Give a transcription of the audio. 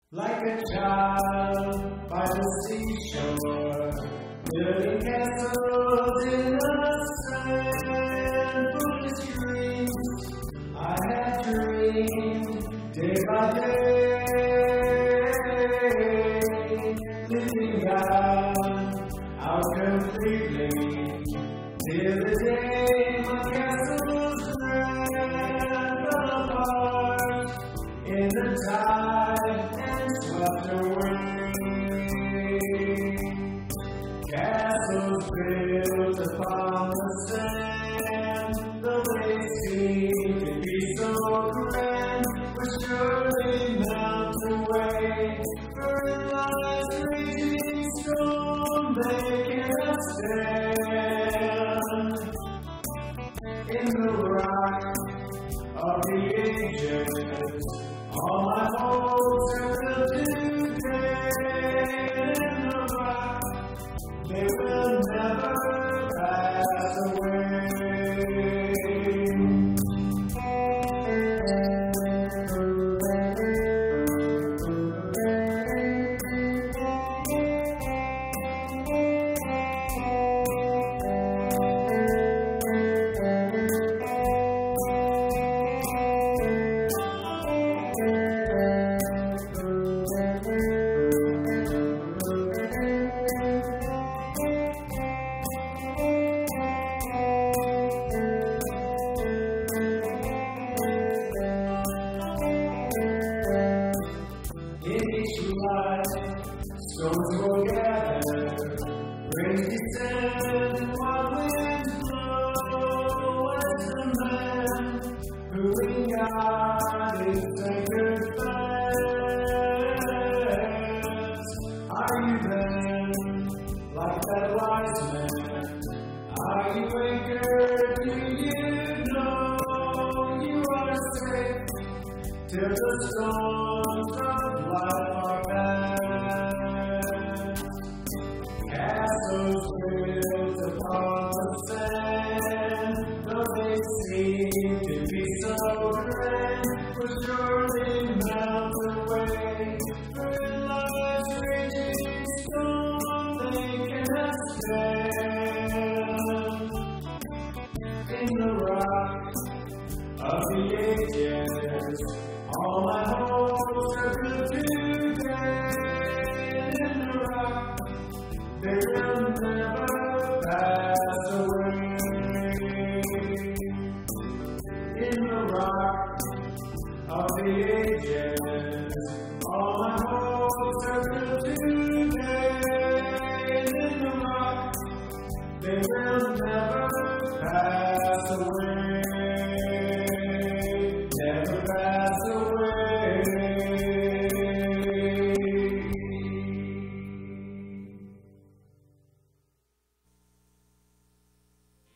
Like a child by the seashore, building castles in the sand. Foolish dreams I have dreamed day by day, living out completely till the day my castles fell apart in the tide and swept away. Castles built upon the sand, though they seem to be so grand, will surely melt away. For in life's raging storm they cannot stand. In the rock of the ages, all my hopes are built today. In the rock, they will never pass away. Stones will gather, rain descend, wild winds blow, as the man who in God is anchored fast. Are you then like that wise man? Are you anchored? Do you know you are safe till the storms of life are past? Castles built upon the sand, though they seem to be so grand, will surely melt away. For in life's raging storm they cannot stand. In the rock of the ages, all my hopes are built today. In the rock, they will never pass away. In the rock of the ages, all my hopes are built today. In the rock, they will never pass away.